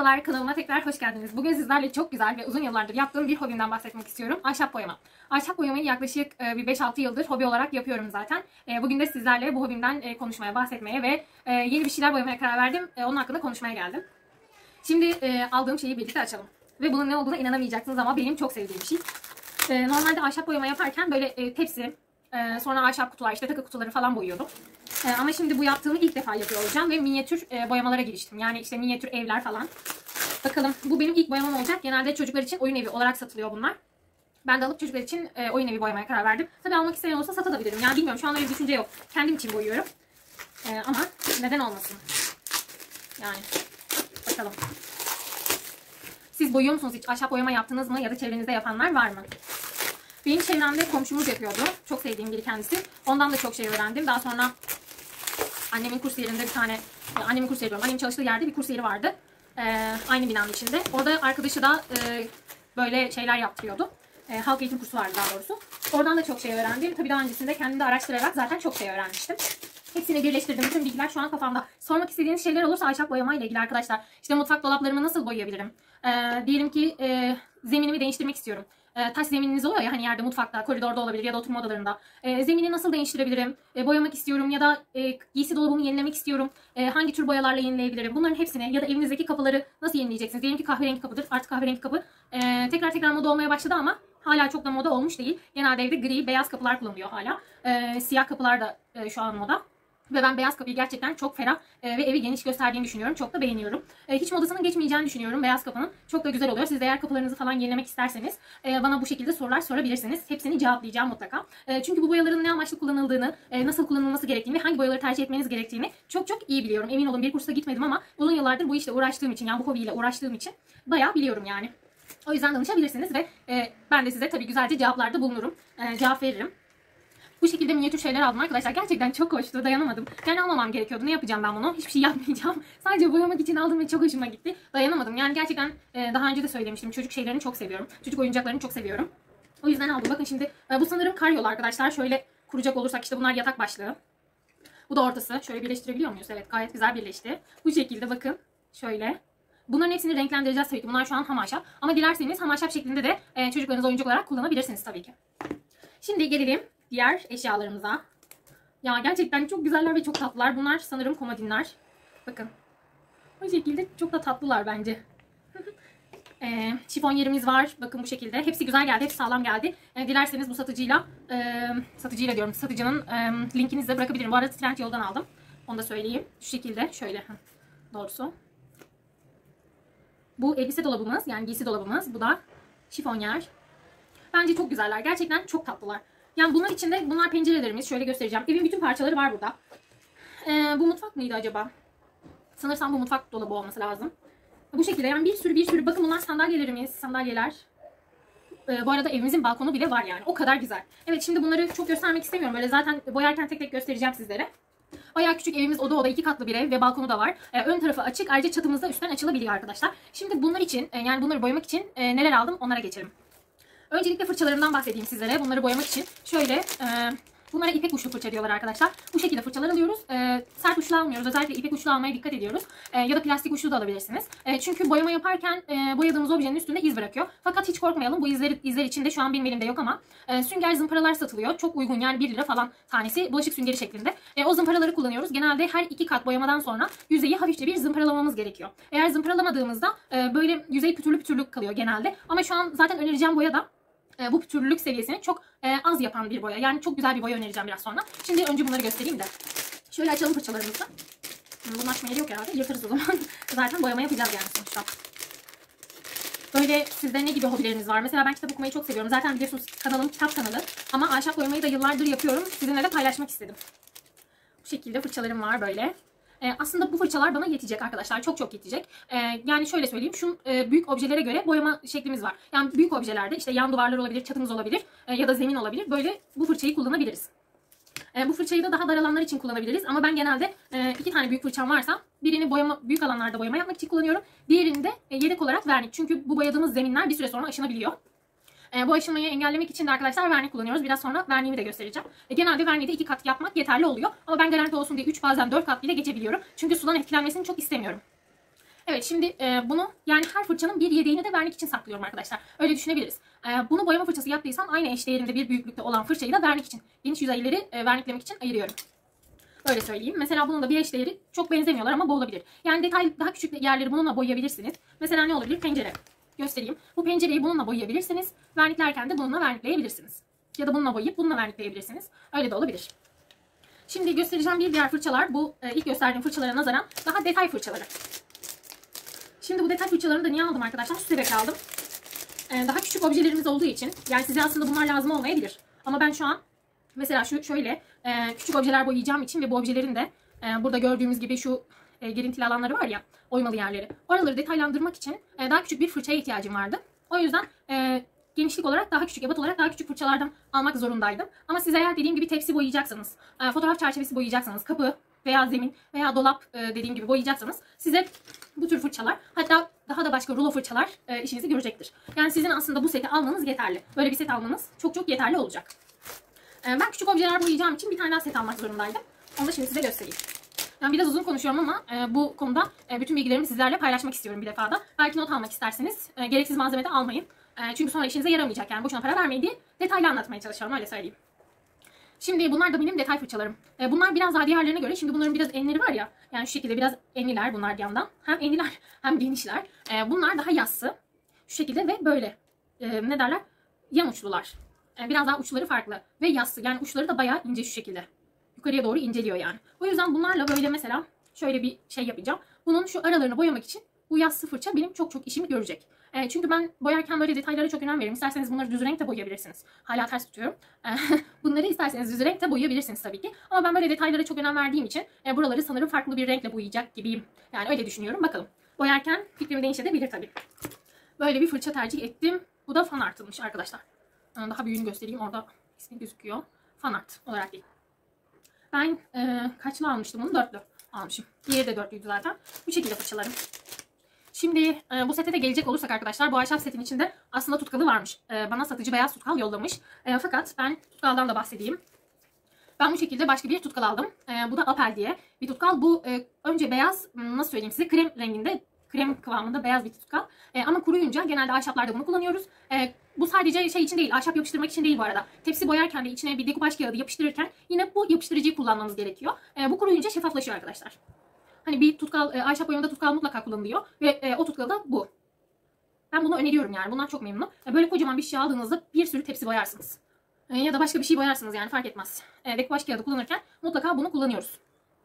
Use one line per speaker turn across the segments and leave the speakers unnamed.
Merhabalar, kanalıma tekrar hoş geldiniz. Bugün sizlerle çok güzel ve uzun yıllardır yaptığım bir hobimden bahsetmek istiyorum. Ahşap boyama. Ahşap boyamayı yaklaşık bir 5-6 yıldır hobi olarak yapıyorum zaten. Bugün de sizlerle bu hobimden konuşmaya, bahsetmeye ve yeni bir şeyler boyamaya karar verdim. Onun hakkında konuşmaya geldim. Şimdi aldığım şeyi birlikte açalım. Ve bunun ne olduğuna inanamayacaksınız ama benim çok sevdiğim bir şey. Normalde ahşap boyama yaparken böyle tepsi, sonra ahşap kutular, işte takı kutuları falan boyuyordum. Ama şimdi bu yaptığımı ilk defa yapıyor olacağım ve minyatür boyamalara giriştim. Yani işte minyatür evler falan. Bakalım, bu benim ilk boyamam olacak. Genelde çocuklar için oyun evi olarak satılıyor bunlar. Ben de alıp çocuklar için oyun evi boyamaya karar verdim. Tabii almak isteyen olsa satabilirim. Yani bilmiyorum, şu anda bir düşünce yok. Kendim için boyuyorum. Ama neden olmasın? Yani bakalım. Siz boyuyor musunuz hiç? Ahşap boyama yaptınız mı? Ya da çevrenizde yapanlar var mı? Benim çevremde komşumuz yapıyordu. Çok sevdiğim biri kendisi. Ondan da çok şey öğrendim. Daha sonra annemin kurs yerinde bir tane, annemin kurs yeri diyorum, annemin çalıştığı yerde bir kurs yeri vardı. Aynı binanın içinde. Orada arkadaşı da böyle şeyler yaptırıyordu. Halk eğitim kursu vardı daha doğrusu. Oradan da çok şey öğrendim. Tabii daha öncesinde kendim de araştırarak zaten çok şey öğrenmiştim. Hepsini birleştirdim. Bütün bilgiler şu an kafamda. Sormak istediğiniz şeyler olursa ahşap boyama ile ilgili arkadaşlar. İşte mutfak dolaplarımı nasıl boyayabilirim? Diyelim ki zeminimi değiştirmek istiyorum. Taş zemininiz oluyor ya hani, yerde, mutfakta, koridorda olabilir ya da oturma odalarında. Zemini nasıl değiştirebilirim? Boyamak istiyorum ya da giysi dolabımı yenilemek istiyorum. Hangi tür boyalarla yenileyebilirim? Bunların hepsini, ya da evinizdeki kapıları nasıl yenileyeceksiniz? Diyelim ki kahverengi kapıdır. Artık kahverengi kapı tekrar moda olmaya başladı ama hala çok da moda olmuş değil. Genelde evde gri, beyaz kapılar kullanılıyor hala. Siyah kapılar da şu an moda. Ve ben beyaz kapıyı gerçekten çok ferah ve evi geniş gösterdiğini düşünüyorum. Çok da beğeniyorum. Hiç modasının geçmeyeceğini düşünüyorum beyaz kapının. Çok da güzel oluyor. Siz de eğer kapılarınızı falan yenilemek isterseniz bana bu şekilde sorular sorabilirsiniz. Hepsini cevaplayacağım mutlaka. Çünkü bu boyaların ne amaçlı kullanıldığını, nasıl kullanılması gerektiğini ve hangi boyaları tercih etmeniz gerektiğini çok iyi biliyorum. Emin olun, bir kursa gitmedim ama uzun yıllardır bu işle uğraştığım için, yani bu hobiyle uğraştığım için bayağı biliyorum yani. O yüzden danışabilirsiniz ve ben de size tabii güzelce cevaplarda bulunurum. Cevap veririm. Bu şekilde minyatür şeyler aldım arkadaşlar. Gerçekten çok hoştu. Dayanamadım. Yani almamam gerekiyordu. Ne yapacağım ben bunu? Hiçbir şey yapmayacağım. Sadece boyamak için aldım ve çok hoşuma gitti. Dayanamadım. Yani gerçekten daha önce de söylemiştim. Çocuk şeylerini çok seviyorum. Çocuk oyuncaklarını çok seviyorum. O yüzden aldım. Bakın şimdi bu sanırım karyol arkadaşlar. Şöyle kuracak olursak işte bunlar yatak başlığı. Bu da ortası. Şöyle birleştirebiliyor muyuz? Evet, gayet güzel birleşti. Bu şekilde bakın. Şöyle. Bunların hepsini renklendireceğiz tabii ki. Bunlar şu an ham ahşap. Ama dilerseniz ham ahşap şeklinde de çocuklarınız oyuncak olarak kullanabilirsiniz tabii ki. Şimdi gelelim diğer eşyalarımıza. Ya gerçekten çok güzeller ve çok tatlılar. Bunlar sanırım komodinler. Bakın. Bu şekilde çok da tatlılar bence. Şifon yerimiz var. Bakın bu şekilde. Hepsi güzel geldi. Hepsi sağlam geldi. Dilerseniz bu satıcıyla diyorum, satıcının linkini size bırakabilirim. Bu arada Trendyol'dan aldım. Onu da söyleyeyim. Şu şekilde. Şöyle. Doğrusu. Bu elbise dolabımız. Yani giysi dolabımız. Bu da şifon yer. Bence çok güzeller. Gerçekten çok tatlılar. Yani bunlar içinde, bunlar pencerelerimiz. Şöyle göstereceğim. Evin bütün parçaları var burada. Bu mutfak mıydı acaba? Sanırsam bu mutfak dolabı olması lazım. Bu şekilde yani bir sürü. Bakın bunlar sandalyelerimiz. Sandalyeler. Bu arada evimizin balkonu bile var yani. O kadar güzel. Evet, şimdi bunları çok göstermek istemiyorum. Böyle zaten boyarken tek göstereceğim sizlere. Bayağı küçük evimiz, oda 2 katlı bir ev ve balkonu da var. Ön tarafı açık. Ayrıca çatımız da üstten açılabiliyor arkadaşlar. Şimdi bunlar için, yani bunları boyamak için neler aldım onlara geçelim. Öncelikle fırçalarımdan bahsedeyim sizlere. Bunları boyamak için şöyle, bunlara ipek uçlu fırça diyorlar arkadaşlar. Bu şekilde fırçalar alıyoruz. Sert uçlu almıyoruz. Özellikle ipek uçlu almaya dikkat ediyoruz. Ya da plastik uçlu da alabilirsiniz. Çünkü boyama yaparken boyadığımız objenin üstünde iz bırakıyor. Fakat hiç korkmayalım. Bu izler içinde şu an benim elimde yok ama sünger zımparalar satılıyor. Çok uygun, yani 1 lira falan tanesi, bulaşık süngeri şeklinde. O zımparaları kullanıyoruz. Genelde her 2 kat boyamadan sonra yüzeyi hafifçe bir zımparalamamız gerekiyor. Eğer zımparalamadığımızda böyle yüzey pütürlü kalıyor genelde. Ama şu an zaten önereceğim boya da bu pütürlülük seviyesini çok az yapan bir boya. Yani çok güzel bir boya önereceğim biraz sonra. Şimdi önce bunları göstereyim de. Şöyle açalım fırçalarımızı. Bunun açma yeri yok herhalde. Yırtarız o zaman. Zaten boyama yapacağız yani sonuçta. Böyle sizde ne gibi hobileriniz var? Mesela ben kitap okumayı çok seviyorum. Zaten biliyorsunuz kanalım kitap kanalı. Ama ahşap boyamayı da yıllardır yapıyorum. Sizinle de paylaşmak istedim. Bu şekilde fırçalarım var böyle. Aslında bu fırçalar bana yetecek arkadaşlar. Çok yetecek. Yani şöyle söyleyeyim. Şu büyük objelere göre boyama şeklimiz var. Yani büyük objelerde işte yan duvarlar olabilir, çatımız olabilir ya da zemin olabilir. Böyle bu fırçayı kullanabiliriz. Bu fırçayı da daha dar alanlar için kullanabiliriz. Ama ben genelde 2 tane büyük fırçam varsa birini büyük alanlarda boyama yapmak için kullanıyorum. Diğerini de yedek olarak vernik. Çünkü bu boyadığımız zeminler bir süre sonra aşınabiliyor. Bu aşınmayı engellemek için de arkadaşlar vernik kullanıyoruz. Biraz sonra verniğimi de göstereceğim. Genelde verniği de 2 kat yapmak yeterli oluyor. Ama ben garanti olsun diye 3 bazen 4 kat bile geçebiliyorum. Çünkü sudan etkilenmesini çok istemiyorum. Evet, şimdi bunu yani her fırçanın bir yedeğini de vernik için saklıyorum arkadaşlar. Öyle düşünebiliriz. Bunu boyama fırçası yaptıysam aynı eşdeğerinde bir büyüklükte olan fırçayı da vernik için, geniş yüzeyleri verniklemek için ayırıyorum. Öyle söyleyeyim. Mesela bunun da bir eşdeğeri çok benzemiyorlar ama bu olabilir. Yani detay daha küçük yerleri bununla boyayabilirsiniz. Mesela ne olabilir? Pencere. Göstereyim. Bu pencereyi bununla boyayabilirsiniz. Verniklerken de bununla vernikleyebilirsiniz. Ya da bununla boyayıp bununla vernikleyebilirsiniz. Öyle de olabilir. Şimdi göstereceğim bir diğer fırçalar. Bu ilk gösterdiğim fırçalara nazaran daha detay fırçaları. Şimdi bu detay fırçalarını da niye aldım arkadaşlar? Şu sebep aldım. Daha küçük objelerimiz olduğu için. Yani size aslında bunlar lazım olmayabilir. Ama ben şu an mesela şöyle küçük objeler boyayacağım için ve bu objelerin de burada gördüğümüz gibi şu girintili alanları var ya, oymalı yerleri. Oraları detaylandırmak için daha küçük bir fırçaya ihtiyacım vardı. O yüzden genişlik olarak daha küçük, ebat olarak daha küçük fırçalardan almak zorundaydım. Ama siz eğer dediğim gibi tepsi boyayacaksanız, fotoğraf çerçevesi boyayacaksanız, kapı veya zemin veya dolap dediğim gibi boyayacaksanız size bu tür fırçalar, hatta daha da başka rulo fırçalar işinizi görecektir. Yani sizin aslında bu seti almanız yeterli. Böyle bir set almanız çok çok yeterli olacak. Ben küçük objeler boyayacağım için bir tane daha set almak zorundaydım. Onu da şimdi size göstereyim. Ben biraz uzun konuşuyorum ama bu konuda bütün bilgilerimi sizlerle paylaşmak istiyorum bir defada. Belki not almak isterseniz gereksiz malzeme de almayın. Çünkü sonra işinize yaramayacak, yani boşuna para vermeyin diye detaylı anlatmaya çalışıyorum, öyle söyleyeyim. Şimdi bunlar da benim detay fırçalarım. Bunlar biraz daha diğerlerine göre, şimdi bunların biraz enleri var ya, yani şu şekilde biraz enliler bunlar yandan. Hem enliler hem genişler. Bunlar daha yassı. Şu şekilde ve böyle ne derler? Yan uçlular. Biraz daha uçları farklı ve yassı, yani uçları da bayağı ince şu şekilde. Yukarıya doğru inceliyor yani. O yüzden bunlarla böyle mesela şöyle bir şey yapacağım. Bunun şu aralarını boyamak için bu yassı fırça benim çok çok işimi görecek. Çünkü ben boyarken böyle detaylara çok önem veririm. İsterseniz bunları düz renkte boyayabilirsiniz. Hala ters tutuyorum. Bunları isterseniz düz renkte boyayabilirsiniz tabii ki. Ama ben böyle detaylara çok önem verdiğim için buraları sanırım farklı bir renkle boyayacak gibiyim. Yani öyle düşünüyorum. Bakalım. Boyarken fikrimi değişebilir tabii. Böyle bir fırça tercih ettim. Bu da fan artılmış arkadaşlar. Daha büyüğünü göstereyim. Orada ismi gözüküyor. Fan art olarak değil. Ben kaçlı almıştım bunu? 4'lü almışım. Diğeri de 4'lüydü zaten. Bu şekilde fırçalarım. Şimdi bu sete de gelecek olursak arkadaşlar, bu ahşap setin içinde aslında tutkalı varmış. Bana satıcı beyaz tutkal yollamış. Fakat ben tutkaldan da bahsedeyim. Ben bu şekilde başka bir tutkal aldım. Bu da Apel diye bir tutkal. Bu önce beyaz, nasıl söyleyeyim size, krem renginde, krem kıvamında beyaz bir tutkal. Ama kuruyunca genelde ahşaplarda bunu kullanıyoruz. Bu sadece şey için değil, ahşap yapıştırmak için değil bu arada. Tepsi boyarken de içine bir dekupaj kağıdı yapıştırırken yine bu yapıştırıcıyı kullanmamız gerekiyor. Bu kuruyunca şeffaflaşıyor arkadaşlar. Hani bir tutkal, ahşap boyamada tutkal mutlaka kullanılıyor ve o tutkal da bu. Ben bunu öneriyorum yani. Bundan çok memnunum. Böyle kocaman bir şey aldığınızda bir sürü tepsi boyarsınız. Ya da başka bir şey boyarsınız, yani fark etmez. Dekupaj kağıdı kullanırken mutlaka bunu kullanıyoruz.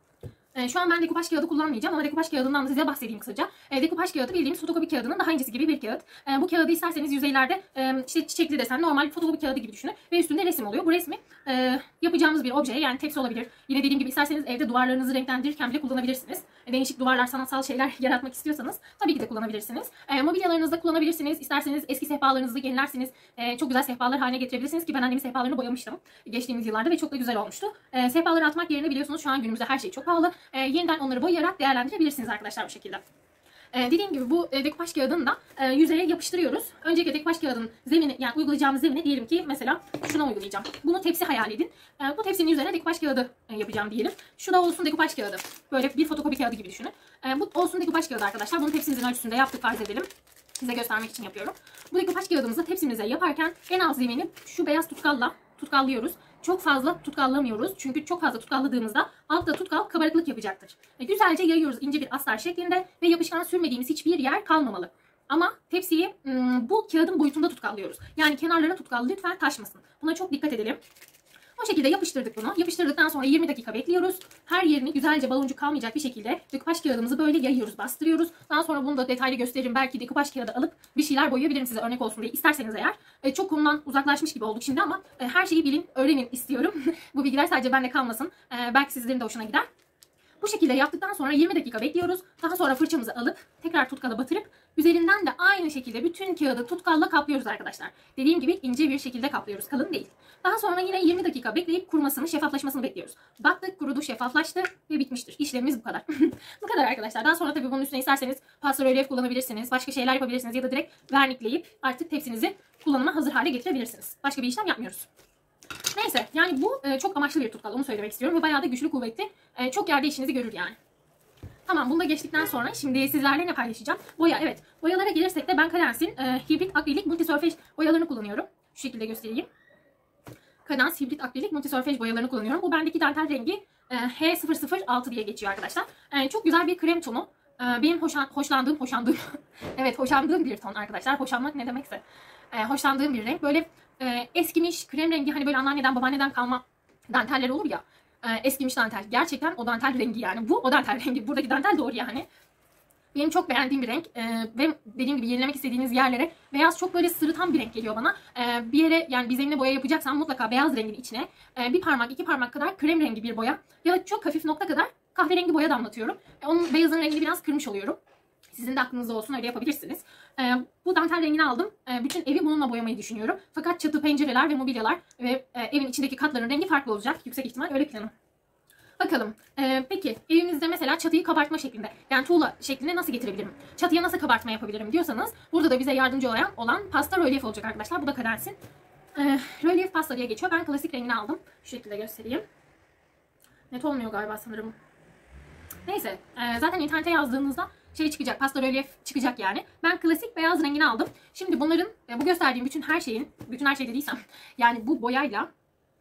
Şu an ben dekupaj kağıdı kullanmayacağım ama dekupaj kağıdından da size bahsedeyim kısaca. Dekupaj kağıdı bildiğimiz fotokopi kağıdının daha incesi gibi bir kağıt. Bu kağıdı isterseniz yüzeylerde işte çiçekli desen, normal fotokopi kağıdı gibi düşünün. Ve üstünde resim oluyor. Bu resmi yapacağımız bir objeye, yani tepsi olabilir. Yine dediğim gibi isterseniz evde duvarlarınızı renklendirirken bile kullanabilirsiniz. Değişik duvarlar, sanatsal şeyler yaratmak istiyorsanız tabii ki de kullanabilirsiniz. Mobilyalarınızda kullanabilirsiniz. İsterseniz eski sehpalarınızı yenilersiniz. Çok güzel sehpalar haline getirebilirsiniz ki ben annemin sehpalarını boyamıştım geçtiğimiz yıllarda ve çok da güzel olmuştu. Sehpaları atmak yerine, biliyorsunuz şu an günümüzde her şey çok pahalı. Yeniden onları boyayarak değerlendirebilirsiniz arkadaşlar bu şekilde. Dediğim gibi bu dekupaj kağıdını da yüzeye yapıştırıyoruz. Öncelikle dekupaj kağıdının zemini, yani uygulayacağımız zemine diyelim ki mesela şuna uygulayacağım. Bunu tepsi hayal edin. Bu tepsinin üzerine dekupaj kağıdı yapacağım diyelim. Şu da olsun dekupaj kağıdı. Böyle bir fotokopi kağıdı gibi düşünün. Bu olsun dekupaj kağıdı arkadaşlar. Bunu tepsimizin ölçüsünde yaptık, farz edelim. Size göstermek için yapıyorum. Bu dekupaj kağıdımızı tepsimize yaparken en alt zemini şu beyaz tutkalla tutkallıyoruz. Çok fazla tutkallamıyoruz. Çünkü çok fazla tutkalladığımızda altta tutkal kabarıklık yapacaktır. Güzelce yayıyoruz ince bir astar şeklinde ve yapışkan sürmediğimiz hiçbir yer kalmamalı. Ama tepsiyi bu kağıdın boyutunda tutkallıyoruz. Yani kenarlarına tutkal lütfen taşmasın. Buna çok dikkat edelim. O şekilde yapıştırdık bunu. Yapıştırdıktan sonra 20 dakika bekliyoruz. Her yerini güzelce baloncuk kalmayacak bir şekilde dekupaj kağıdımızı böyle yayıyoruz, bastırıyoruz. Daha sonra bunu da detaylı gösteririm. Belki dekupaj kağıdı alıp bir şeyler boyayabilirim size, örnek olsun diye isterseniz eğer. Çok konudan uzaklaşmış gibi olduk şimdi ama her şeyi bilin, öğrenin istiyorum. Bu bilgiler sadece bende kalmasın. Belki sizlerin de hoşuna gider. Bu şekilde yaptıktan sonra 20 dakika bekliyoruz. Daha sonra fırçamızı alıp tekrar tutkala batırıp üzerinden de aynı şekilde bütün kağıdı tutkalla kaplıyoruz arkadaşlar. Dediğim gibi ince bir şekilde kaplıyoruz, kalın değil. Daha sonra yine 20 dakika bekleyip kurumasını, şeffaflaşmasını bekliyoruz. Baktık, kurudu, şeffaflaştı ve bitmiştir. İşlemimiz bu kadar. Bu kadar arkadaşlar. Daha sonra tabii bunun üstüne isterseniz pastelrölyef kullanabilirsiniz. Başka şeyler yapabilirsiniz ya da direkt vernikleyip artık tepsinizi kullanıma hazır hale getirebilirsiniz. Başka bir işlem yapmıyoruz. Neyse, yani bu çok amaçlı bir tutkal, onu söylemek istiyorum ve bayağı da güçlü, kuvvetli. Çok yerde işinizi görür yani. Tamam, bunu da geçtikten sonra şimdi sizlerle ne paylaşacağım? Boya, evet. Boyalara gelirsek de ben Cadence'in hibrit akrilik multisurface boyalarını kullanıyorum. Şu şekilde göstereyim. Cadence hibrit akrilik multisurface boyalarını kullanıyorum. Bu bendeki dantel rengi H006 diye geçiyor arkadaşlar. Çok güzel bir krem tonu. Benim hoşlandığım evet, hoşlandığım bir ton arkadaşlar. Hoşlanmak ne demekse. Hoşlandığım bir renk. Böyle eskimiş krem rengi, hani böyle anneanneden babaanneden kalma danteller olur ya. Eskimiş dantel. Gerçekten o dantel rengi yani. Bu o dantel rengi. Buradaki dantel doğru yani. Benim çok beğendiğim bir renk ve dediğim gibi yenilemek istediğiniz yerlere beyaz çok böyle sırıtan bir renk geliyor bana. Bir yere, yani bir zeminle boya yapacaksam mutlaka beyaz rengin içine bir parmak 2 parmak kadar krem rengi bir boya ya da çok hafif nokta kadar kahverengi boya damlatıyorum. Onun beyazın rengini biraz kırmış oluyorum. Sizin de aklınızda olsun, öyle yapabilirsiniz. Bu dantel rengini aldım. Bütün evi bununla boyamayı düşünüyorum. Fakat çatı, pencereler ve mobilyalar ve evin içindeki katların rengi farklı olacak. Yüksek ihtimal öyle planım. Bakalım. Peki evimizde mesela çatıyı kabartma şeklinde, yani tuğla şeklinde nasıl getirebilirim? Çatıya nasıl kabartma yapabilirim diyorsanız burada da bize yardımcı olan pasta rölyef olacak arkadaşlar. Bu da Cadence'in rölyef pasta diye geçiyor. Ben klasik rengini aldım. Şu şekilde göstereyim. Net olmuyor galiba sanırım. Neyse. Zaten internete yazdığınızda şey çıkacak. Pasta rölyef çıkacak yani. Ben klasik beyaz rengini aldım. Şimdi bunların bu gösterdiğim bütün her şey dediysem yani bu boyayla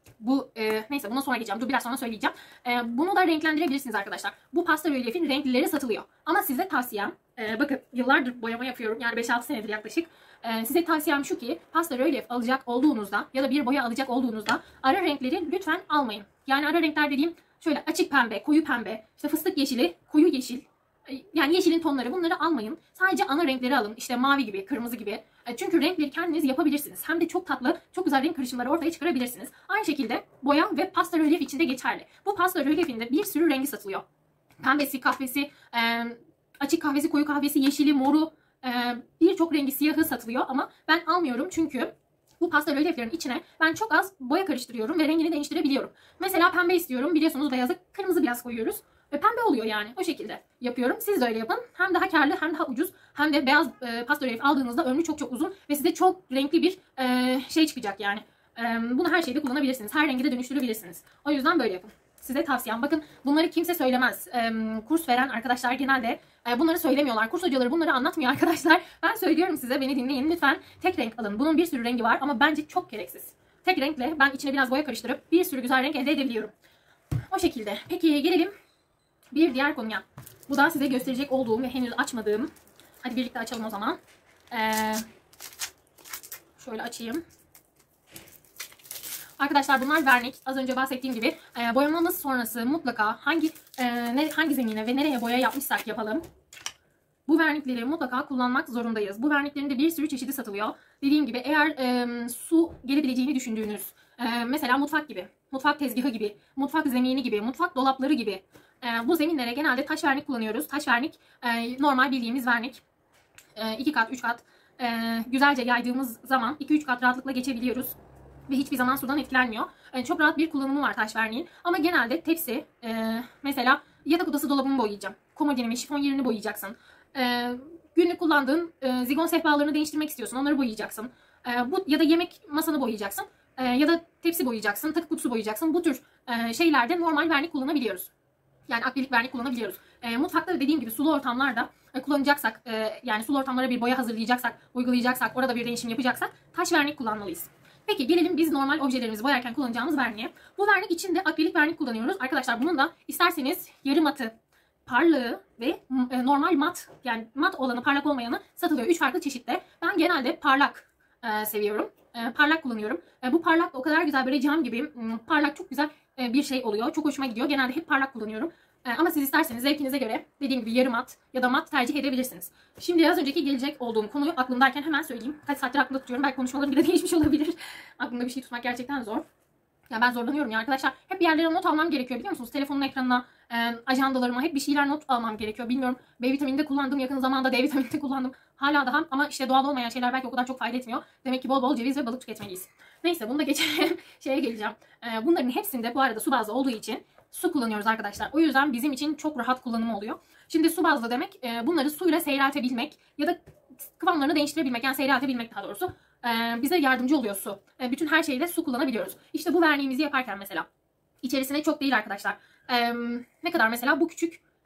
neyse buna sonra geçeceğim. Dur, biraz sonra söyleyeceğim. Bunu da renklendirebilirsiniz arkadaşlar. Bu pasta rölyefin renklileri satılıyor. Ama size tavsiyem, bakın yıllardır boyama yapıyorum. Yani 5-6 senedir yaklaşık. Size tavsiyem şu ki pasta rölyef alacak olduğunuzda ya da bir boya alacak olduğunuzda ara renkleri lütfen almayın. Yani ara renkler dediğim şöyle açık pembe, koyu pembe, işte fıstık yeşili, koyu yeşil. Yani yeşilin tonları, bunları almayın. Sadece ana renkleri alın. İşte mavi gibi, kırmızı gibi. Çünkü renkleri kendiniz yapabilirsiniz. Hem de çok tatlı, çok güzel renk karışımları ortaya çıkarabilirsiniz. Aynı şekilde boya ve pasta rölyef için de geçerli. Bu pasta rölyefinde bir sürü rengi satılıyor. Pembesi, kahvesi, açık kahvesi, koyu kahvesi, yeşili, moru, birçok rengi, siyahı satılıyor. Ama ben almıyorum çünkü bu pasta rölyeflerin içine ben çok az boya karıştırıyorum ve rengini değiştirebiliyorum. Mesela pembe istiyorum. Biliyorsunuz beyazı kırmızı biraz koyuyoruz. Ve pembe oluyor yani. O şekilde yapıyorum. Siz de öyle yapın. Hem daha karlı hem daha ucuz. Hem de beyaz pasta rölyef aldığınızda ömrü çok çok uzun. Ve size çok renkli bir şey çıkacak yani. Bunu her şeyde kullanabilirsiniz. Her rengi de dönüştürebilirsiniz. O yüzden böyle yapın. Size tavsiyem. Bakın bunları kimse söylemez. Kurs veren arkadaşlar genelde bunları söylemiyorlar. Kurs hocaları bunları anlatmıyor arkadaşlar. Ben söylüyorum size, beni dinleyin. Lütfen tek renk alın. Bunun bir sürü rengi var ama bence çok gereksiz. Tek renkle ben içine biraz boya karıştırıp bir sürü güzel renk elde edebiliyorum. O şekilde. Peki gelelim bir diğer konuya. Bu da size gösterecek olduğum ve henüz açmadığım. Hadi birlikte açalım o zaman. Şöyle açayım. Arkadaşlar bunlar vernik. Az önce bahsettiğim gibi boyamamız sonrası mutlaka hangi zemine ve nereye boya yapmışsak yapalım, bu vernikleri mutlaka kullanmak zorundayız. Bu verniklerin de bir sürü çeşidi satılıyor. Dediğim gibi eğer su gelebileceğini düşündüğünüz, mesela mutfak gibi, mutfak tezgahı gibi, mutfak zemini gibi, mutfak dolapları gibi bu zeminlere genelde taş vernik kullanıyoruz. Taş vernik normal bildiğimiz vernik. 2 kat, 3 kat güzelce yaydığımız zaman 2-3 kat rahatlıkla geçebiliyoruz. Ve hiçbir zaman sudan etkilenmiyor. Çok rahat bir kullanımı var taş verniğin. Ama genelde tepsi, mesela yatak odası dolabımı boyayacağım. Komodinimi, şifon yerini boyayacaksın. Günlük kullandığın zigon sehpalarını değiştirmek istiyorsun. Onları boyayacaksın. Ya da yemek masanı boyayacaksın. Ya da tepsi boyayacaksın. Takı kutusu boyayacaksın. Bu tür şeylerde normal vernik kullanabiliyoruz. Yani akrilik vernik kullanabiliyoruz. Mutfakta da dediğim gibi sulu ortamlarda kullanacaksak, yani sulu ortamlara bir boya hazırlayacaksak, uygulayacaksak, orada bir değişim yapacaksak taş vernik kullanmalıyız. Peki gelelim biz normal objelerimizi boyarken kullanacağımız verniğe. Bu vernik için de akrilik vernik kullanıyoruz. Arkadaşlar bunun da isterseniz yarı matı, parlağı ve normal mat, yani mat olanı, parlak olmayanı satılıyor. 3 farklı çeşitte. Ben genelde parlak seviyorum. Parlak kullanıyorum. Bu parlak o kadar güzel, böyle cam gibi parlak, çok güzel bir şey oluyor. Çok hoşuma gidiyor. Genelde hep parlak kullanıyorum. Ama siz isterseniz zevkinize göre dediğim gibi yarı mat ya da mat tercih edebilirsiniz. Şimdi az önceki gelecek olduğum konuyu aklımdayken hemen söyleyeyim. Kaç saattir aklımda tutuyorum. Belki konuşmalarım bile değişmiş olabilir. Aklımda bir şey tutmak gerçekten zor. Ya ben zorlanıyorum ya arkadaşlar. Hep bir yerlere not almam gerekiyor, biliyor musunuz? Telefonun ekranına, ajandalarıma hep bir şeyler not almam gerekiyor. Bilmiyorum. B vitamini de kullandım. Yakın zamanda D vitamini de kullandım. Hala daha, ama işte doğal olmayan şeyler belki o kadar çok fayda etmiyor. Demek ki bol bol ceviz ve balık tüketmeliyiz. Neyse, bunu da geçelim. Şeye geleceğim. Bunların hepsinde bu arada su bazlı olduğu için su kullanıyoruz arkadaşlar. O yüzden bizim için çok rahat kullanımı oluyor. Şimdi su bazlı demek bunları suyla seyreltebilmek ya da kıvamlarını değiştirebilmek, yani seyreltebilmek daha doğrusu. Bize yardımcı oluyor su. Bütün her şeyde su kullanabiliyoruz. İşte bu verniğimizi yaparken mesela içerisine çok değil arkadaşlar. Ne kadar mesela, bu küçük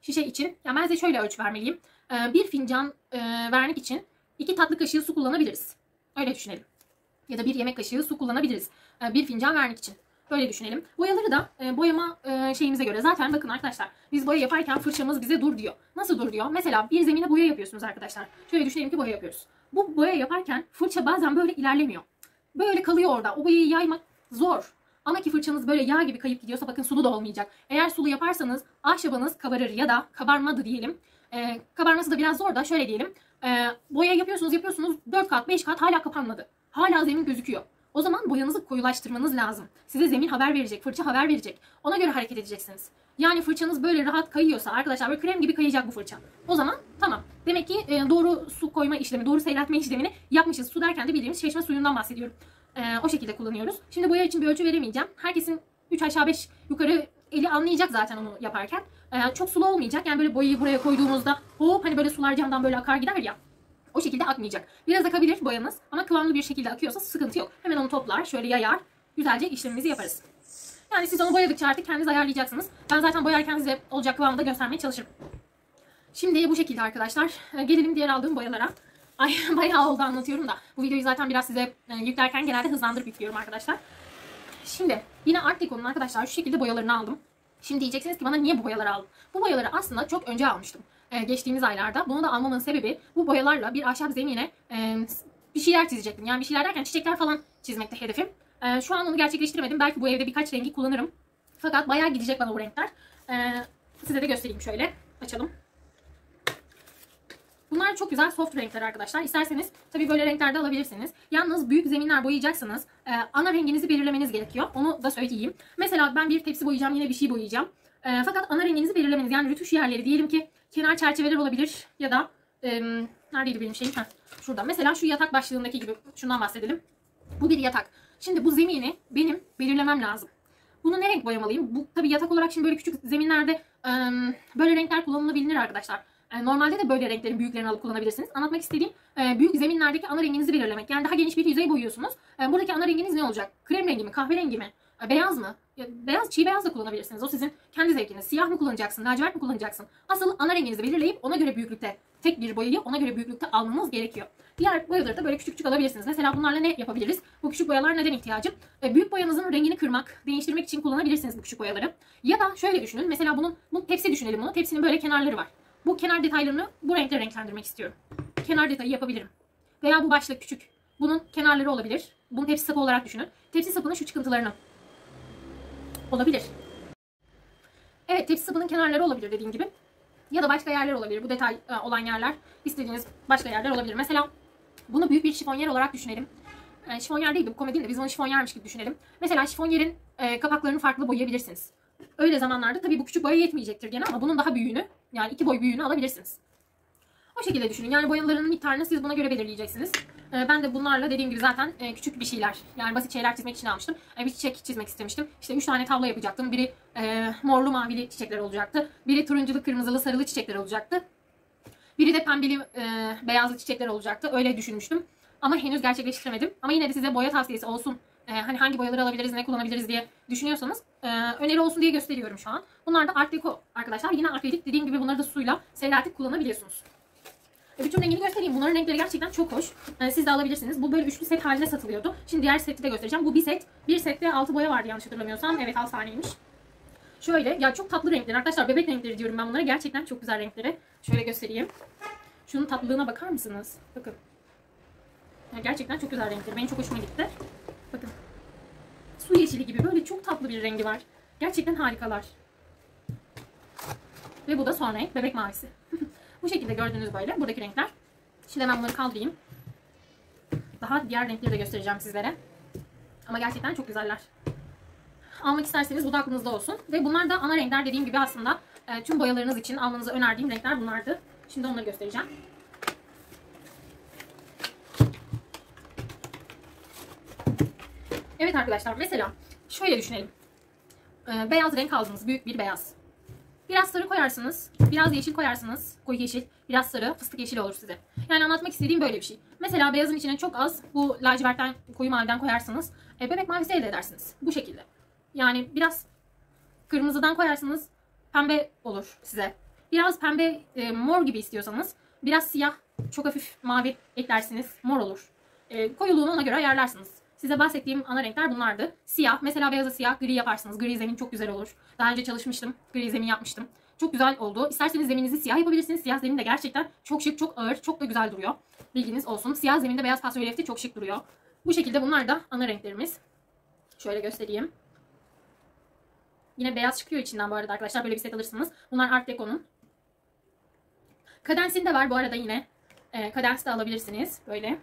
şişe için, ya ben size şöyle ölçü vermeliyim. Bir fincan vernik için 2 tatlı kaşığı su kullanabiliriz. Öyle düşünelim. Ya da 1 yemek kaşığı su kullanabiliriz. Bir fincan vernik için. Böyle düşünelim. Boyaları da boyama şeyimize göre. Zaten bakın arkadaşlar, biz boya yaparken fırçamız bize dur diyor. Nasıl dur diyor? Mesela bir zemine boya yapıyorsunuz arkadaşlar. Şöyle düşünelim ki boya yapıyoruz. Bu boya yaparken fırça bazen böyle ilerlemiyor. Böyle kalıyor orada. O boyayı yaymak zor. Ama ki fırçanız böyle yağ gibi kayıp gidiyorsa bakın sulu da olmayacak. Eğer sulu yaparsanız ahşabınız kabarır ya da kabarmadı diyelim. Kabarması da biraz zor da şöyle diyelim. Boya yapıyorsunuz 4 kat 5 kat hala kapanmadı. Hala zemin gözüküyor. O zaman boyanızı koyulaştırmanız lazım. Size zemin haber verecek, fırça haber verecek. Ona göre hareket edeceksiniz. Yani fırçanız böyle rahat kayıyorsa arkadaşlar, böyle krem gibi kayacak bu fırça. O zaman tamam. Demek ki doğru su koyma işlemi, doğru seyreltme işlemini yapmışız. Su derken de bildiğimiz çeşme suyundan bahsediyorum. O şekilde kullanıyoruz. Şimdi boya için bir ölçü veremeyeceğim. Herkesin 3 aşağı 5 yukarı eli anlayacak zaten onu yaparken. Çok sulu olmayacak. Yani böyle boyayı buraya koyduğumuzda hop hani böyle sular camdan böyle akar gider ya. O şekilde akmayacak. Biraz akabilir boyanız ama kıvamlı bir şekilde akıyorsa sıkıntı yok. Hemen onu toplar, şöyle yayar. Güzelce işlemimizi yaparız. Yani siz onu boyadıkça artık kendiniz ayarlayacaksınız. Ben zaten boyarken size olacak kıvamda göstermeye çalışırım. Şimdi bu şekilde arkadaşlar. Gelelim diğer aldığım boyalara. Ay bayağı oldu anlatıyorum da. Bu videoyu zaten biraz size yüklerken genelde hızlandırıp yüklüyorum arkadaşlar. Şimdi yine Art Deco'nun arkadaşlar şu şekilde boyalarını aldım. Şimdi diyeceksiniz ki bana niye bu boyaları aldın? Bu boyaları aslında çok önce almıştım. Geçtiğimiz aylarda. Bunu da almamın sebebi bu boyalarla bir ahşap zemine bir şeyler çizecektim. Yani bir şeyler derken çiçekler falan çizmekte hedefim. Şu an onu gerçekleştiremedim. Belki bu evde birkaç rengi kullanırım. Fakat bayağı gidecek bana bu renkler. Size de göstereyim şöyle. Açalım. Bunlar çok güzel soft renkler arkadaşlar. İsterseniz tabii böyle renklerde alabilirsiniz. Yalnız büyük zeminler boyayacaksanız ana renginizi belirlemeniz gerekiyor. Onu da söyleyeyim. Mesela ben bir tepsi boyayacağım, yine bir şey boyayacağım. Fakat ana renginizi belirlemeniz, yani rötuş yerleri diyelim ki kenar çerçeveler olabilir ya da neredeydi benim şeyim? Şurada. Mesela şu yatak başlığındaki gibi, şundan bahsedelim. Bu bir yatak. Şimdi bu zemini benim belirlemem lazım. Bunu ne renk boyamalıyım? Bu tabii yatak olarak şimdi böyle küçük zeminlerde böyle renkler kullanılabilir arkadaşlar. Normalde de böyle renklerin büyüklerini alıp kullanabilirsiniz. Anlatmak istediğim büyük zeminlerdeki ana renginizi belirlemek. Yani daha geniş bir yüzey boyuyorsunuz. Buradaki ana renginiz ne olacak? Krem rengi mi? Kahverengi mi? Beyaz mı? Beyaz, çiğ beyaz da kullanabilirsiniz. O sizin kendi zevkiniz. Siyah mı kullanacaksın? Lacivert mi kullanacaksın? Asıl ana renginizi belirleyip ona göre büyüklükte, tek bir boyayı ona göre büyüklükte almanız gerekiyor. Diğer boyaları da böyle küçük küçük alabilirsiniz. Mesela bunlarla ne yapabiliriz? Bu küçük boyalar neden ihtiyacım? Büyük boyanızın rengini kırmak, değiştirmek için kullanabilirsiniz bu küçük boyaları. Ya da şöyle düşünün. Mesela bu tepsi düşünelim bunu. Tepsinin böyle kenarları var. Bu kenar detaylarını bu renkle renklendirmek istiyorum. Kenar detayı yapabilirim. Veya bu başlık küçük. Bunun kenarları olabilir. Bunu tepsi sapı olarak düşünün. Tepsi sapının şu çıkıntılarını. Olabilir. Evet, tepsi sapının kenarları olabilir dediğim gibi. Ya da başka yerler olabilir. Bu detay olan yerler, istediğiniz başka yerler olabilir. Mesela bunu büyük bir şifonyer olarak düşünelim. Şifonyer değil de bu komedi değil de biz onu şifonyermiş gibi düşünelim. Mesela şifonyerin kapaklarını farklı boyayabilirsiniz. Öyle zamanlarda tabii bu küçük boya yetmeyecektir gene ama bunun daha büyüğünü, yani 2 boy büyüğünü alabilirsiniz. O şekilde düşünün. Yani boyalarının miktarını siz buna göre belirleyeceksiniz. Ben de bunlarla dediğim gibi zaten küçük bir şeyler, yani basit şeyler çizmek için almıştım. Bir çiçek çizmek istemiştim. İşte 3 tane tablo yapacaktım. Biri morlu mavili çiçekler olacaktı. Biri turunculu, kırmızılı, sarılı çiçekler olacaktı. Biri de pembeli, beyazlı çiçekler olacaktı. Öyle düşünmüştüm. Ama henüz gerçekleştiremedim. Ama yine de size boya tavsiyesi olsun. Hani hangi boyaları alabiliriz, ne kullanabiliriz diye düşünüyorsanız öneri olsun diye gösteriyorum şu an. Bunlar da Art Deco arkadaşlar. Yine akrilik, dediğim gibi bunları da suyla seyreltip kullanabiliyorsunuz. Bütün rengini göstereyim. Bunların renkleri gerçekten çok hoş. Siz de alabilirsiniz. Bu böyle üçlü set halinde satılıyordu. Şimdi diğer seti de göstereceğim. Bu bir set. Bir sette 6 boya vardı yanlış hatırlamıyorsam. Evet, 6 taneymiş. Şöyle ya, çok tatlı renkler. Arkadaşlar bebek renkleri diyorum ben bunlara. Gerçekten çok güzel renkleri. Şöyle göstereyim. Şunun tatlılığına bakar mısınız? Bakın. Ya gerçekten çok güzel renkleri. Benim çok hoşuma gitti. Bakın. Su yeşili gibi böyle çok tatlı bir rengi var. Gerçekten harikalar. Ve bu da son renk. Bebek mavisi. Bu şekilde gördüğünüz böyle. Buradaki renkler. Şimdi ben bunları kaldırayım. Daha diğer renkleri de göstereceğim sizlere. Ama gerçekten çok güzeller. Almak isterseniz bu da aklınızda olsun. Ve bunlar da ana renkler, dediğim gibi aslında tüm boyalarınız için almanızı önerdiğim renkler bunlardı. Şimdi onları göstereceğim. Evet arkadaşlar, mesela şöyle düşünelim. Beyaz renk aldınız. Büyük bir beyaz. Biraz sarı koyarsınız. Biraz yeşil koyarsınız. Koyu yeşil. Biraz sarı. Fıstık yeşili olur size. Yani anlatmak istediğim böyle bir şey. Mesela beyazın içine çok az bu lacivertten, koyu maviden koyarsınız. Bebek mavisi elde edersiniz. Bu şekilde. Yani biraz kırmızıdan koyarsınız. Pembe olur size. Biraz pembe, mor gibi istiyorsanız biraz siyah, çok hafif mavi eklersiniz. Mor olur. Koyuluğunu ona göre ayarlarsınız. Size bahsettiğim ana renkler bunlardı. Siyah, mesela beyaza siyah gri yaparsınız. Gri zemin çok güzel olur. Daha önce çalışmıştım. Gri zemin yapmıştım. Çok güzel oldu. İsterseniz zemininizi siyah yapabilirsiniz. Siyah zemin de gerçekten çok şık, çok ağır, çok da güzel duruyor. Bilginiz olsun. Siyah zeminde beyaz pastel reliefte çok şık duruyor. Bu şekilde bunlar da ana renklerimiz. Şöyle göstereyim. Yine beyaz çıkıyor içinden bu arada arkadaşlar. Böyle bir set alırsınız. Bunlar Art Deco'nun. Cadence'in de var bu arada yine. Cadence de alabilirsiniz. Böyle.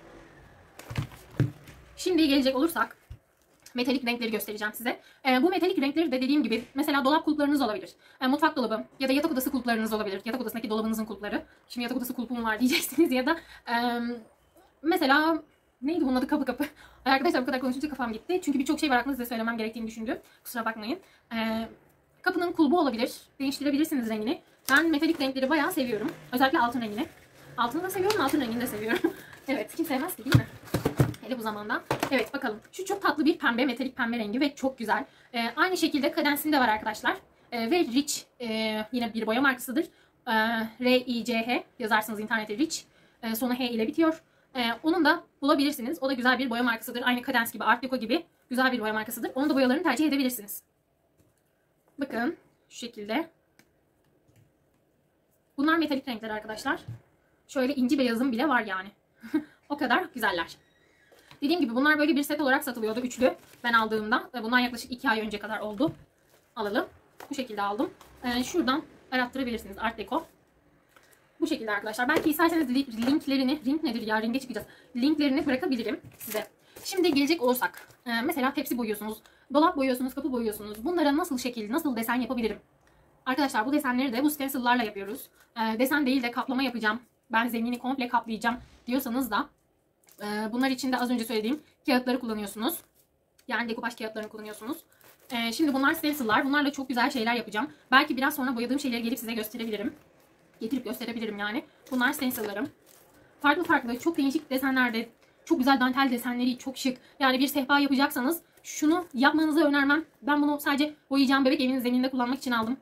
Şimdi gelecek olursak metalik renkleri göstereceğim size. Bu metalik renkleri de dediğim gibi mesela dolap kulplarınız olabilir. Mutfak dolabı ya da yatak odası kulplarınız olabilir. Yatak odasındaki dolabınızın kulpları. Şimdi yatak odası kulpum var diyeceksiniz ya da mesela neydi bunun adı, kapı. Arkadaşlar bu kadar konuşunca kafam gitti. Çünkü birçok şey var aklınızda söylemem gerektiğini düşündüm. Kusura bakmayın. Kapının kulbu olabilir. Değiştirebilirsiniz rengini. Ben metalik renkleri bayağı seviyorum. Özellikle altın rengini. Altını da seviyorum, altın rengini de seviyorum. Evet, kim sevmez ki değil mi? Hele bu zamanda. Evet bakalım. Şu çok tatlı bir pembe, metalik pembe rengi ve çok güzel. Aynı şekilde Cadence'in de var arkadaşlar. Ve Rich yine bir boya markasıdır. R-I-C-H yazarsınız internette Rich. Sonu H ile bitiyor. Onun da bulabilirsiniz. O da güzel bir boya markasıdır. Aynı Cadence gibi, Art Deco gibi güzel bir boya markasıdır. Onun da boyalarını tercih edebilirsiniz. Bakın şu şekilde. Bunlar metalik renkler arkadaşlar. Şöyle inci beyazım bile var yani. O kadar güzeller. Dediğim gibi bunlar böyle bir set olarak satılıyordu. Üçlü ben aldığımda. Bundan yaklaşık 2 ay önce kadar oldu. Alalı. Bu şekilde aldım. Şuradan arattırabilirsiniz Art Deco. Bu şekilde arkadaşlar. Belki isterseniz linklerini, link nedir ya, ringe çıkacağız. Linklerini bırakabilirim size. Şimdi gelecek olursak. Mesela tepsi boyuyorsunuz, dolap boyuyorsunuz, kapı boyuyorsunuz. Bunlara nasıl şekil, nasıl desen yapabilirim? Arkadaşlar bu desenleri de bu stencil'larla yapıyoruz. Desen değil de kaplama yapacağım. Ben zemini komple kaplayacağım diyorsanız da bunlar için de az önce söylediğim kağıtları kullanıyorsunuz. Yani dekupaj kağıtlarını kullanıyorsunuz. Şimdi bunlar stencil'lar. Bunlarla çok güzel şeyler yapacağım. Belki biraz sonra boyadığım şeyleri gelip size gösterebilirim. Getirip gösterebilirim yani. Bunlar stencil'larım. Farklı farklı, çok değişik desenlerde, çok güzel dantel desenleri, çok şık. Yani bir sehpa yapacaksanız şunu yapmanızı önermem. Ben bunu sadece boyayacağım bebek evinin zemininde kullanmak için aldım.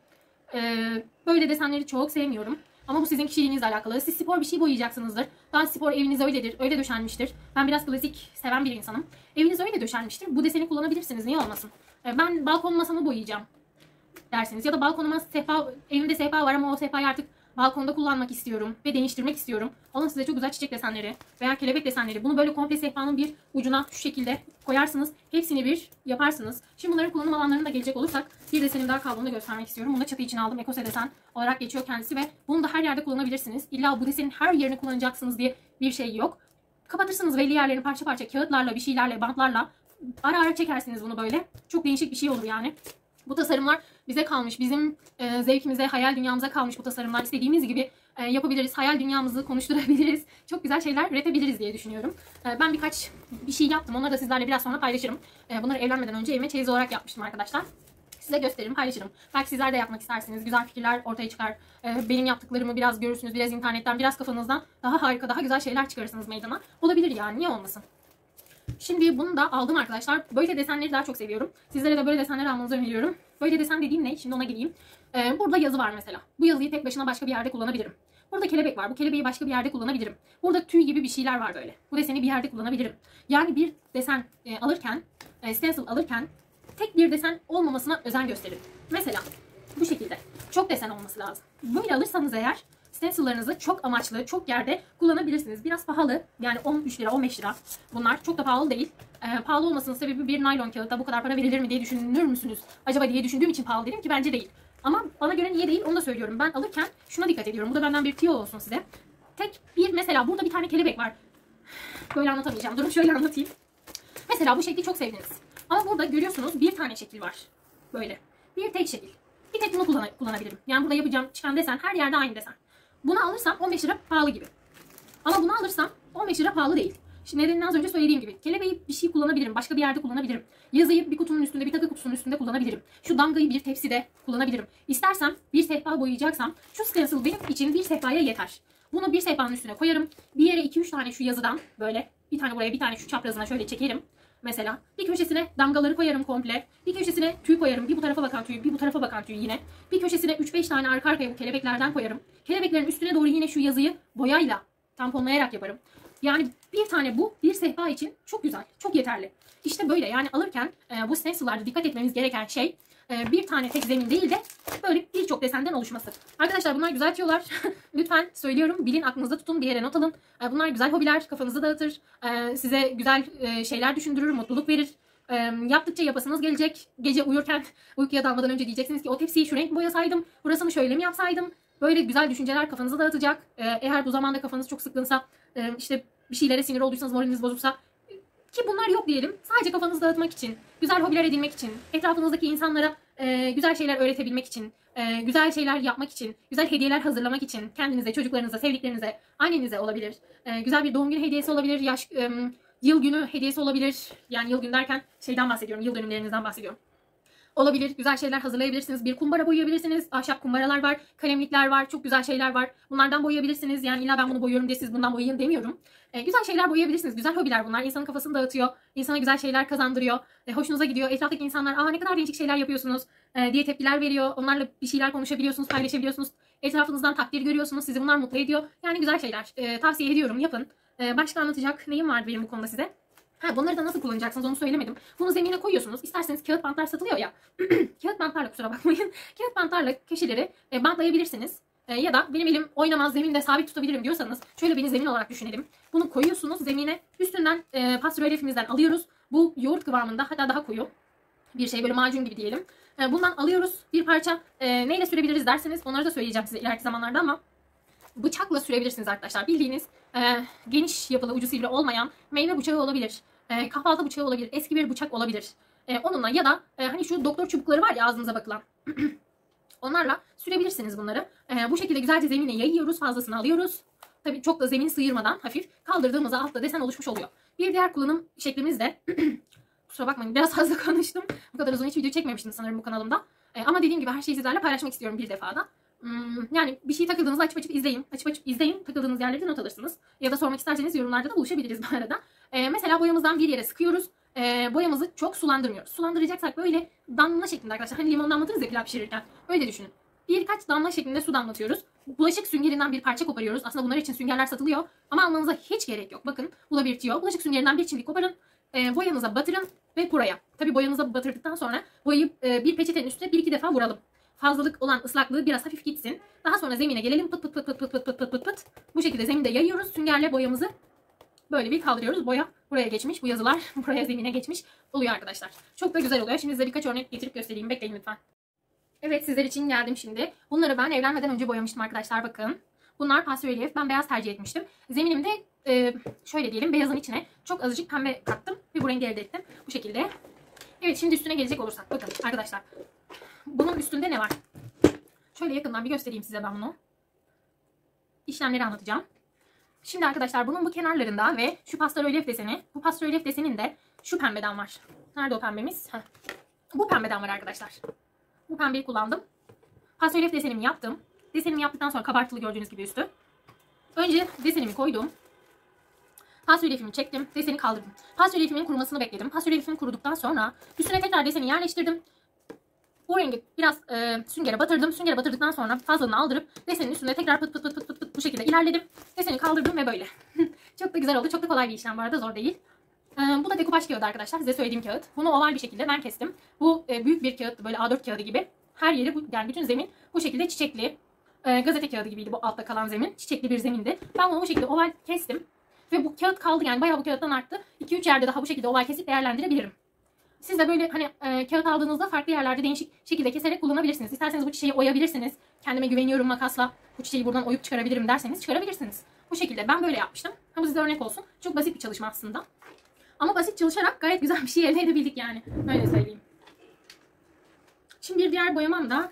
Böyle desenleri çok sevmiyorum. Ama bu sizin kişiliğinizle alakalı. Siz spor bir şey boyayacaksınızdır. Daha spor eviniz öyledir. Öyle döşenmiştir. Ben biraz klasik seven bir insanım. Eviniz öyle döşenmiştir. Bu deseni kullanabilirsiniz. Niye olmasın? Ben balkon masamı boyayacağım dersiniz. Ya da balkonuma sehpa, evimde sehpa var ama o sehpayı artık balkonda kullanmak istiyorum ve değiştirmek istiyorum. Alın size çok güzel çiçek desenleri veya kelebek desenleri. Bunu böyle komple sehpanın bir ucuna şu şekilde koyarsınız. Hepsini bir yaparsınız. Şimdi bunların kullanım alanlarına da gelecek olursak bir desenim daha kaldığını göstermek istiyorum. Bunu da çatı için aldım. Ekose desen olarak geçiyor kendisi ve bunu da her yerde kullanabilirsiniz. İlla bu desenin her yerini kullanacaksınız diye bir şey yok. Kapatırsınız belli yerlerini parça parça kağıtlarla, bir şeylerle, bantlarla. Ara ara çekersiniz bunu böyle. Çok değişik bir şey olur yani. Bu tasarımlar bize kalmış. Bizim zevkimize, hayal dünyamıza kalmış bu tasarımlar. İstediğimiz gibi yapabiliriz. Hayal dünyamızı konuşturabiliriz. Çok güzel şeyler üretebiliriz diye düşünüyorum. Ben birkaç bir şey yaptım. Onları da sizlerle biraz sonra paylaşırım. Bunları evlenmeden önce evime çeyiz olarak yapmıştım arkadaşlar. Size gösteririm, paylaşırım. Belki sizler de yapmak istersiniz. Güzel fikirler ortaya çıkar. Benim yaptıklarımı biraz görürsünüz. Biraz internetten, biraz kafanızdan daha harika, daha güzel şeyler çıkarırsınız meydana. Olabilir yani. Niye olmasın? Şimdi bunu da aldım arkadaşlar. Böyle desenleri daha çok seviyorum. Sizlere de böyle desenler almanızı öneriyorum. Böyle desen dediğim ne? Şimdi ona geleyim. Burada yazı var mesela. Bu yazıyı tek başına başka bir yerde kullanabilirim. Burada kelebek var. Bu kelebeği başka bir yerde kullanabilirim. Burada tüy gibi bir şeyler var böyle. Bu deseni bir yerde kullanabilirim. Yani bir desen alırken, stencil alırken tek bir desen olmamasına özen gösterin. Mesela bu şekilde. Çok desen olması lazım. Böyle alırsanız eğer stencil'larınızı çok amaçlı, çok yerde kullanabilirsiniz. Biraz pahalı. Yani 13 lira, 15 lira. Bunlar çok da pahalı değil. Pahalı olmasının sebebi bir naylon kağıtta bu kadar para verilir mi diye düşünür müsünüz? Acaba diye düşündüğüm için pahalı dedim ki bence değil. Ama bana göre niye değil onu da söylüyorum. Ben alırken şuna dikkat ediyorum. Bu da benden bir tüyo olsun size. Tek bir mesela burada bir tane kelebek var. Böyle anlatamayacağım. Durun şöyle anlatayım. Mesela bu şekli çok sevdiniz. Ama burada görüyorsunuz bir tane şekil var. Böyle. Bir tek şekil. Bir tek bunu kullanabilirim. Yani burada yapacağım çıkan desen her yerde aynı desen. Bunu alırsam 15 lira pahalı gibi. Ama bunu alırsam 15 lira pahalı değil. Şimdi nedenini az önce söylediğim gibi. Kelebeği bir şey kullanabilirim. Başka bir yerde kullanabilirim. Yazıyı bir kutunun üstünde, bir takı kutusunun üstünde kullanabilirim. Şu damgayı bir tepside kullanabilirim. İstersem bir sehpa boyayacaksam şu stencil benim için bir sehpaya yeter. Bunu bir sehpanın üstüne koyarım. Bir yere 2-3 tane şu yazıdan böyle bir tane buraya bir tane şu çaprazına şöyle çekerim. mesela. Bir köşesine damgaları koyarım komple. Bir köşesine tüy koyarım. Bir bu tarafa bakan tüy, bir bu tarafa bakan tüy yine. Bir köşesine 3-5 tane arka arkaya bu kelebeklerden koyarım. Kelebeklerin üstüne doğru yine şu yazıyı boyayla tamponlayarak yaparım. Yani bir tane bu bir sehpa için çok güzel, çok yeterli. İşte böyle yani alırken bu stencil'larda dikkat etmemiz gereken şey bir tane tek zemin değil de böyle birçok desenden oluşması. Arkadaşlar bunlar güzel tüyolar. Lütfen söylüyorum, bilin, aklınızda tutun, bir yere not alın. Bunlar güzel hobiler, kafanızı dağıtır, size güzel şeyler düşündürür, mutluluk verir. Yaptıkça yapasınız gelecek. Gece uyurken uykuya dalmadan önce diyeceksiniz ki o tepsiyi şu renk mi boyasaydım, burasını şöyle mi yapsaydım. Böyle güzel düşünceler kafanızı dağıtacak. Eğer bu zamanda kafanız çok sıkkınsa, işte bir şeylere sinir olduysanız, moraliniz bozuksa, ki bunlar yok diyelim. Sadece kafanızı dağıtmak için, güzel hobiler edinmek için, etrafınızdaki insanlara güzel şeyler öğretebilmek için, güzel şeyler yapmak için, güzel hediyeler hazırlamak için, kendinize, çocuklarınıza, sevdiklerinize, annenize olabilir. Güzel bir doğum günü hediyesi olabilir, yıl günü hediyesi olabilir. Yani yıl günü derken şeyden bahsediyorum, yıl dönümlerinizden bahsediyorum. Olabilir. Güzel şeyler hazırlayabilirsiniz. Bir kumbara boyayabilirsiniz. Ahşap kumbaralar var. Kalemlikler var. Çok güzel şeyler var. Bunlardan boyayabilirsiniz. Yani illa ben bunu boyuyorum diye siz bundan boyayın demiyorum. Güzel şeyler boyayabilirsiniz. Güzel hobiler bunlar. İnsanın kafasını dağıtıyor. İnsana güzel şeyler kazandırıyor. Hoşunuza gidiyor. Etraftaki insanlar aa ne kadar değişik şeyler yapıyorsunuz diye tepkiler veriyor. Onlarla bir şeyler konuşabiliyorsunuz, paylaşabiliyorsunuz. Etrafınızdan takdir görüyorsunuz. Sizi bunlar mutlu ediyor. Yani güzel şeyler. Tavsiye ediyorum. Yapın. Başka anlatacak neyim vardı benim bu konuda size? Bunları da nasıl kullanacaksınız onu söylemedim. Bunu zemine koyuyorsunuz. İsterseniz kağıt bantlar satılıyor ya. Kağıt bantlarla, kusura bakmayın. Kağıt bantlarla köşeleri bantlayabilirsiniz. Ya da benim elim oynamaz, zeminde sabit tutabilirim diyorsanız şöyle beni zemin olarak düşünelim. Bunu koyuyorsunuz zemine. Üstünden pastör rölyefimizden alıyoruz. Bu yoğurt kıvamında, hatta daha koyu bir şey, böyle macun gibi diyelim. Bundan alıyoruz bir parça. Neyle sürebiliriz derseniz onları da söyleyeceğim size ileriki zamanlarda, ama bıçakla sürebilirsiniz arkadaşlar. Bildiğiniz geniş yapılı, ucu sivri olmayan meyve bıçağı olabilir. Kahvaltı bıçağı olabilir. Eski bir bıçak olabilir. Onunla ya da hani şu doktor çubukları var ya ağzınıza bakılan. Onlarla sürebilirsiniz bunları. Bu şekilde güzelce zemine yayıyoruz. Fazlasını alıyoruz. Tabii çok da zemini sıyırmadan hafif kaldırdığımızda altta desen oluşmuş oluyor. Bir diğer kullanım şeklimiz de kusura bakmayın biraz fazla konuştum. Bu kadar uzun hiç video çekmemiştim sanırım bu kanalımda. Ama dediğim gibi her şeyi sizlerle paylaşmak istiyorum bir defada. Yani bir şey takıldığınızda açıp açıp izleyin. Açıp açıp izleyin. Takıldığınız yerleri de not alırsınız. Ya da sormak isterseniz yorumlarda da buluşabiliriz bu arada. Mesela boyamızdan bir yere sıkıyoruz. Boyamızı çok sulandırmıyoruz. Sulandıracaksak böyle damla şeklinde arkadaşlar. Hani limon damlatırız ya pilav pişirirken. Öyle düşünün. Birkaç damla şeklinde su damlatıyoruz. Bulaşık süngerinden bir parça koparıyoruz. Aslında bunlar için süngerler satılıyor. Ama almanıza hiç gerek yok. Bakın bulabiliyor. Bulaşık süngerinden bir çimdik koparın. Boyanıza batırın ve buraya. Tabii boyanıza batırdıktan sonra boyayı bir peçetenin üstüne bir iki defa vuralım. Fazlalık olan ıslaklığı biraz hafif gitsin. Daha sonra zemine gelelim. Pıt pıt pıt pıt pıt pıt pıt pıt pıt pıt. Bu şekilde zeminde yayıyoruz. Süngerle boyamızı böyle bir kaldırıyoruz. Boya buraya geçmiş. Bu yazılar buraya, zemine geçmiş oluyor arkadaşlar. Çok da güzel oluyor. Şimdi size birkaç örnek getirip göstereyim. Bekleyin lütfen. Evet, sizler için geldim şimdi. Bunları ben evlenmeden önce boyamıştım arkadaşlar, bakın. Bunlar pastel rölyef. Ben beyaz tercih etmiştim. Zeminimde şöyle diyelim, beyazın içine çok azıcık pembe kattım ve bu rengi elde ettim. Bu şekilde. Evet, şimdi üstüne gelecek olursak. Bakın arkadaşlar. Bunun üstünde ne var? Şöyle yakından bir göstereyim size ben bunu. İşlemleri anlatacağım. Şimdi arkadaşlar bunun bu kenarlarında ve şu pastel rölyef deseni. Bu pastel rölyef desenin de şu pembeden var. Nerede o pembemiz? Bu pembeden var arkadaşlar. Bu pembeyi kullandım. Pastel rölyef desenimi yaptım. Desenimi yaptıktan sonra kabartılı, gördüğünüz gibi üstü. Önce desenimi koydum. Pastel rölyefimi çektim. Deseni kaldırdım. Pastel rölyefimin kurumasını bekledim. Pastel rölyefim kuruduktan sonra üstüne tekrar deseni yerleştirdim. Bu rengi biraz süngere batırdım. Süngere batırdıktan sonra fazlalığını aldırıp desenin üstünde tekrar pıt pıt pıt pıt pıt pıt bu şekilde ilerledim. Deseni kaldırdım ve böyle. Çok da güzel oldu. Çok da kolay bir işlem bu arada, zor değil. Bu da dekupaj kağıdı arkadaşlar. Size söylediğim kağıt. Bunu oval bir şekilde ben kestim. Bu büyük bir kağıt, böyle A4 kağıdı gibi. Her yeri, yani bütün zemin bu şekilde çiçekli. Gazete kağıdı gibiydi bu altta kalan zemin. Çiçekli bir zemindi. Ben bunu bu şekilde oval kestim. Ve bu kağıt kaldı, yani bayağı bu kağıttan arttı. 2-3 yerde daha bu şekilde oval kesip değerlendirebilirim. Siz de böyle hani kağıt aldığınızda farklı yerlerde değişik şekilde keserek kullanabilirsiniz. İsterseniz bu çiçeği oyabilirsiniz. Kendime güveniyorum, makasla bu çiçeği buradan oyup çıkarabilirim derseniz çıkarabilirsiniz. Bu şekilde ben böyle yapmıştım. Bu size örnek olsun. Çok basit bir çalışma aslında. Ama basit çalışarak gayet güzel bir şey elde edebildik yani. Öyle söyleyeyim. Şimdi bir diğer boyamam da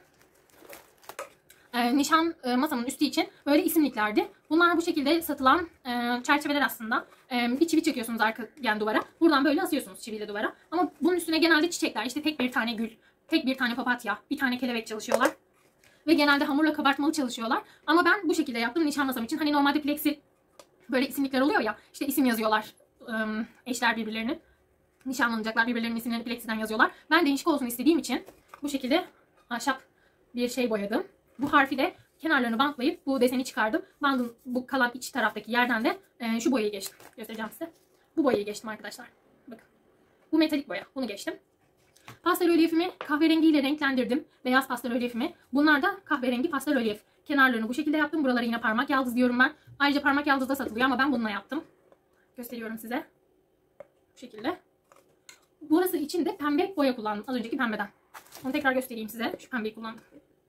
nişan masamın üstü için böyle isimliklerdi. Bunlar bu şekilde satılan çerçeveler aslında. Bir çivi çekiyorsunuz arka, yani duvara. Buradan böyle asıyorsunuz çiviyle duvara. Ama bunun üstüne genelde çiçekler, işte tek bir tane gül, tek bir tane papatya, bir tane kelebek çalışıyorlar. Ve genelde hamurla kabartmalı çalışıyorlar. Ama ben bu şekilde yaptım nişan masam için. Hani normalde plexi böyle isimlikler oluyor ya. İşte isim yazıyorlar eşler birbirlerinin. nişanlanacaklar. Birbirlerinin isimlerini plexiden yazıyorlar. Ben değişik olsun istediğim için bu şekilde ahşap bir şey boyadım. Bu harfi de kenarlarını bantlayıp bu deseni çıkardım. Bandın bu kalan iç taraftaki yerden de şu boyayı geçtim. Göstereceğim size. Bu boyayı geçtim arkadaşlar. Bakın. Bu metalik boya. Bunu geçtim. Pastel rölyefimi kahverengiyle renklendirdim. Beyaz pastel rölyefimi. Bunlar da kahverengi pastel rölyef. Kenarlarını bu şekilde yaptım. Buralara yine parmak yaldız diyorum ben. Ayrıca parmak yaldız da satılıyor ama ben bununla yaptım. Gösteriyorum size. Bu şekilde. Burası için de pembe boya kullandım. Az önceki pembeden. Onu tekrar göstereyim size. Şu pembeyi kullandım.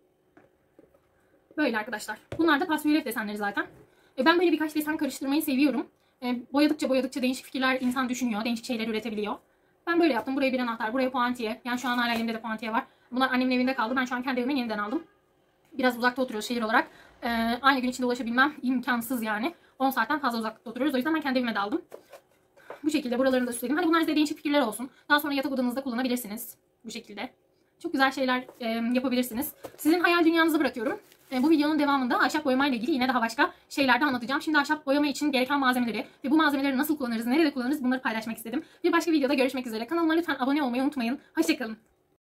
Böyle arkadaşlar. Bunlar da pastel rölyef desenleri zaten. Ben böyle birkaç desen karıştırmayı seviyorum. Boyadıkça değişik fikirler insan düşünüyor. Değişik şeyler üretebiliyor. Ben böyle yaptım. Buraya bir anahtar, buraya puantiye. Yani şu an hala elimde de puantiye var. Bunlar annemin evinde kaldı. Ben şu an kendi evime yeniden aldım. Biraz uzakta oturuyoruz şehir olarak. Aynı gün içinde ulaşabilmem imkansız yani. 10 saatten fazla uzakta oturuyoruz. O yüzden ben kendi evime de aldım. Bu şekilde buralarını da süsledim. Hani bunlar size değişik fikirler olsun. Daha sonra yatak odanızda kullanabilirsiniz. Bu şekilde. Çok güzel şeyler yapabilirsiniz. Sizin hayal dünyanızı bırakıyorum. Bu videonun devamında ahşap boyama ile ilgili yine daha başka şeyler de anlatacağım. Şimdi ahşap boyama için gereken malzemeleri ve bu malzemeleri nasıl kullanırız, nerede kullanırız bunları paylaşmak istedim. Bir başka videoda görüşmek üzere. Kanalıma lütfen abone olmayı unutmayın. Hoşçakalın.